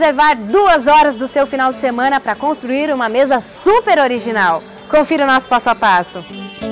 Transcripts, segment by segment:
reservar 2 horas do seu final de semana para construir uma mesa super original. Confira o nosso passo a passo.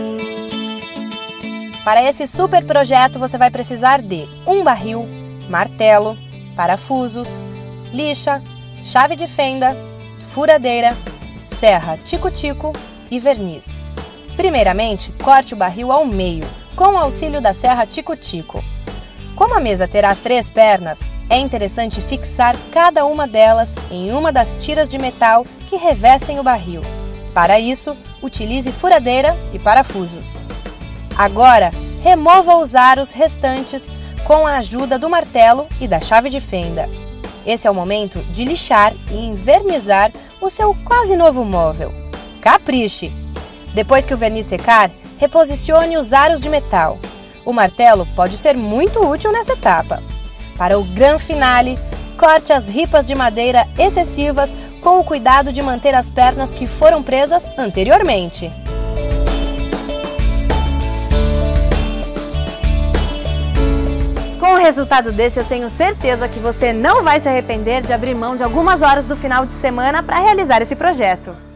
Para esse super projeto você vai precisar de um barril, martelo, parafusos, lixa, chave de fenda, furadeira, serra tico-tico e verniz. Primeiramente, corte o barril ao meio, com o auxílio da serra tico-tico. Como a mesa terá 3 pernas, é interessante fixar cada uma delas em uma das tiras de metal que revestem o barril. Para isso, utilize furadeira e parafusos. Agora, remova os aros restantes com a ajuda do martelo e da chave de fenda. Esse é o momento de lixar e envernizar o seu quase novo móvel. Capriche! Depois que o verniz secar, reposicione os aros de metal. O martelo pode ser muito útil nessa etapa. Para o gran finale, corte as ripas de madeira excessivas com o cuidado de manter as pernas que foram presas anteriormente. Com o resultado desse, eu tenho certeza que você não vai se arrepender de abrir mão de algumas horas do final de semana para realizar esse projeto.